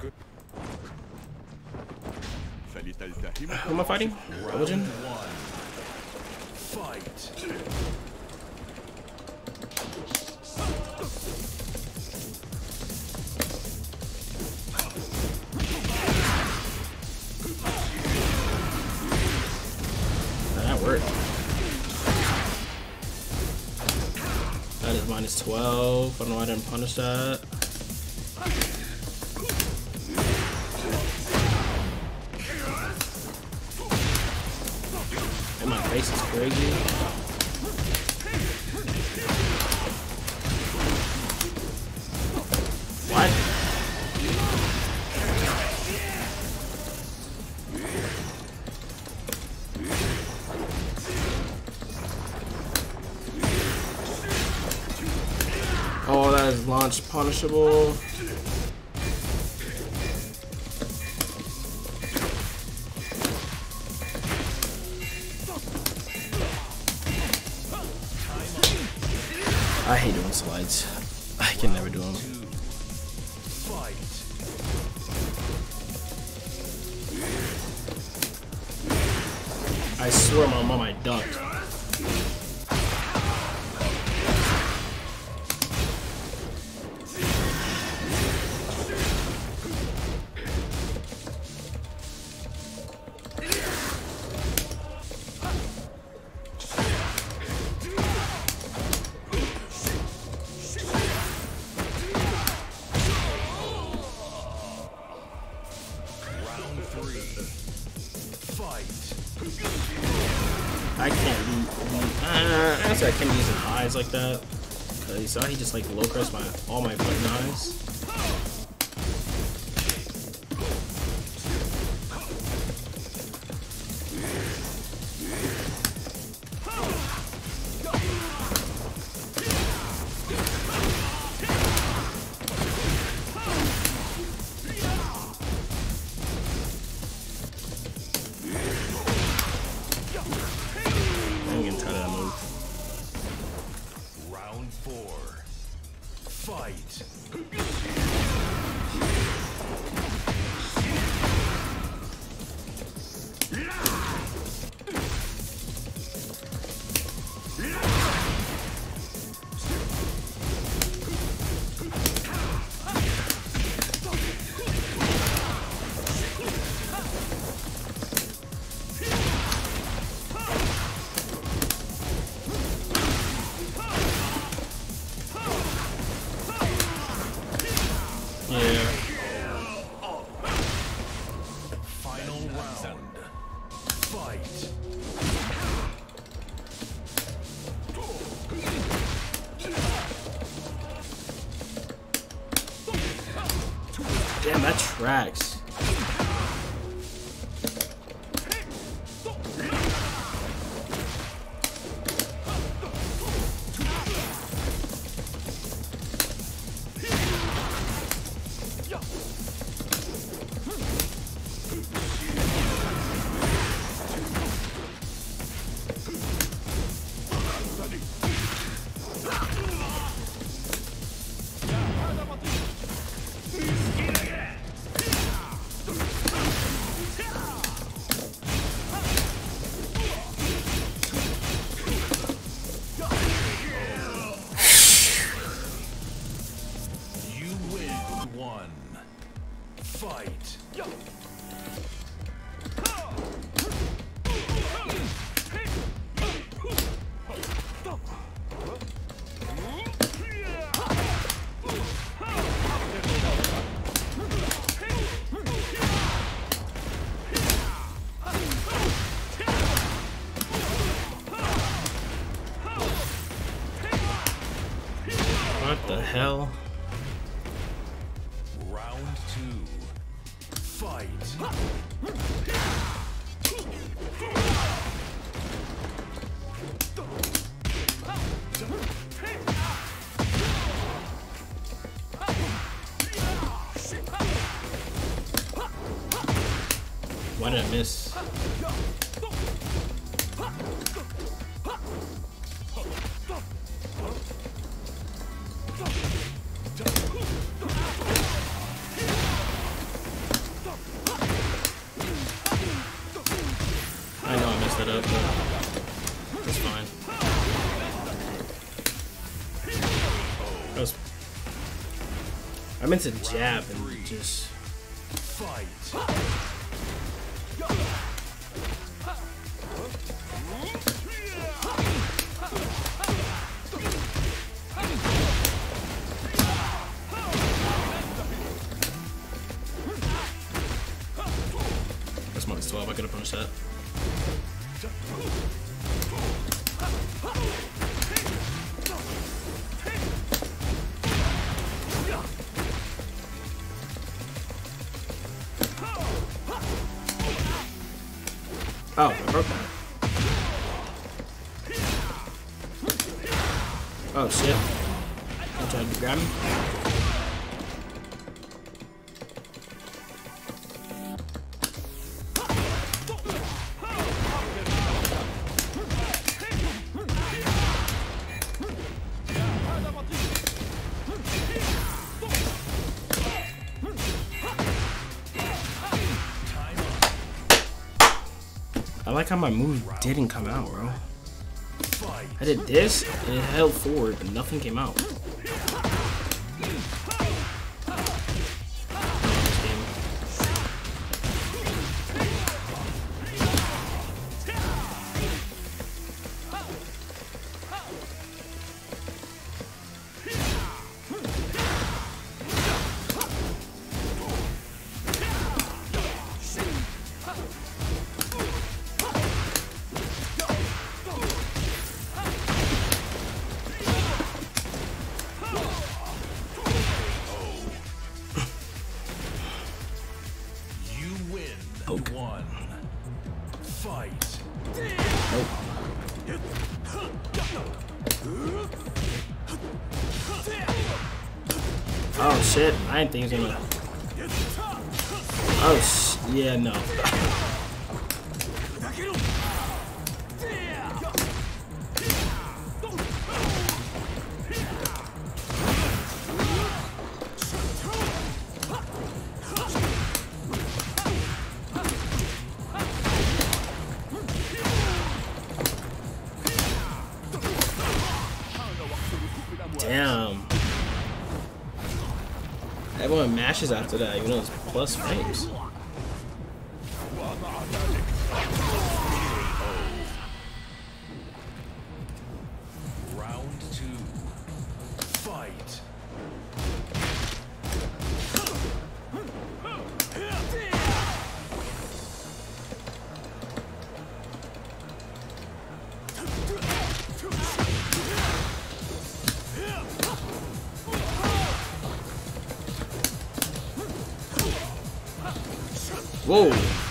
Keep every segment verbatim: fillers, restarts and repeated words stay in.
Who am I fighting? Deviljin? Fight. That worked. That is minus twelve. I don't know why I didn't punish that. And my face is crazy. What? Oh, that is launch punishable. I hate doing slides. I can never do them. I swear my mom I ducked. I can't be, uh, honestly I can't be using highs like that. Cause you saw he just like low pressed my all my button highs. Damn, that tracks. What the hell? Round two. Fight. Why did I miss? I meant to jab and just. Fight. That's minus twelve. I could have punished that. Oh, I broke that. Oh shit. I tried to grab him. I like how my move didn't come out, bro. I did this, and it held forward, but nothing came out. Okay. One. Fight. Nope. Oh shit, I didn't think he was gonna. Oh sh yeah, no. Damn. Everyone mashes after that, even though it's plus frames. Round two. Fight. Whoa.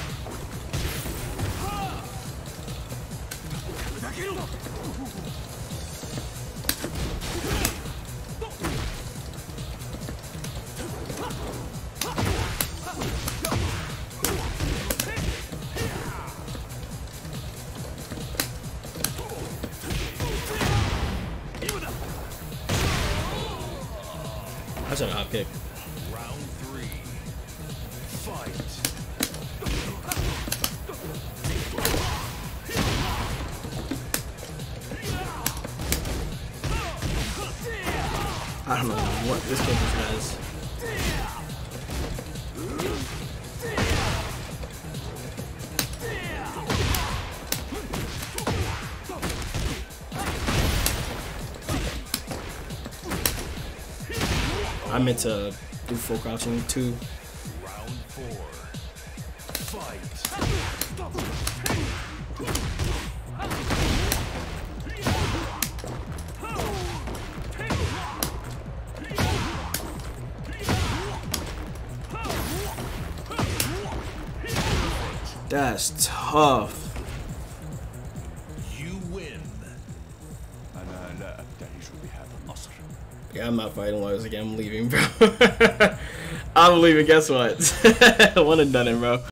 That's a hot kick. Round three. Fight. I don't know what this character has. I meant to do full crouching too. Round four. Fight. That's tough. You win. Yeah, I'm not fighting Lars again. I'm leaving, bro. I'm leaving. Guess what? One and done it, bro.